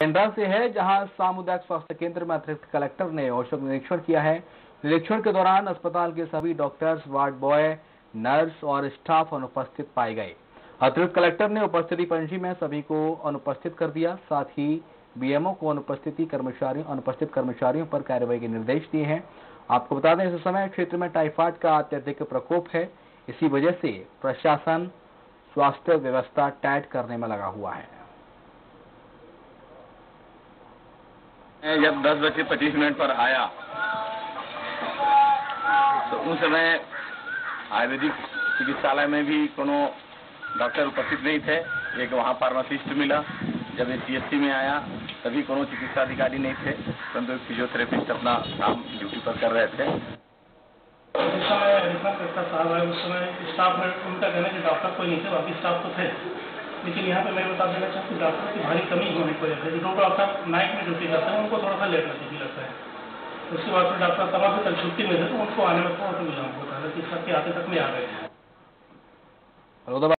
केंद्रा से है, जहां सामुदायिक स्वास्थ्य केंद्र में अतिरिक्त कलेक्टर ने औचक निरीक्षण किया है। निरीक्षण के दौरान अस्पताल के सभी डॉक्टर्स, वार्ड बॉय, नर्स और स्टाफ अनुपस्थित पाए गए। अतिरिक्त कलेक्टर ने उपस्थिति पर्ची में सभी को अनुपस्थित कर दिया। साथ ही बीएमओ को अनुपस्थित कर्मचारियों पर कार्रवाई के निर्देश दिए हैं। आपको बता दें, इस समय क्षेत्र में टाइफाइड का अत्यधिक प्रकोप है। इसी वजह से प्रशासन स्वास्थ्य व्यवस्था टाइट करने में लगा हुआ है। जब 10:25 पर आया तो उस समय आयुर्वेदिक चिकित्सालय में भी कोनो डॉक्टर उपस्थित नहीं थे। एक वहाँ फार्मासिस्ट मिला। जब ये सीएचसी में आया तभी कोनो चिकित्सा अधिकारी नहीं थे, परंतु फिजियोथेरेपिस्ट अपना काम ड्यूटी पर कर रहे थे। उस समय एडिशनल कलेक्टर साहब आए, उस समय स्टाफ में उनका कहना है कि डॉक्टर कोई नहीं थे, बाकी स्टाफ तो थे। लेकिन यहाँ पे मैं बता देना चाहता हूँ, डॉक्टर की भारी कमी होने की वजह से जो डॉक्टर नाइट में ड्यूटी करते हैं उनको थोड़ा सा लेट नजदीकी लगता है। उसके बाद फिर डॉक्टर तमाम से कल छुट्टी में थे तो उनको आने में थोड़ा सा विलम्ब होता है, लेकिन सबके आते तक में आ गए थे।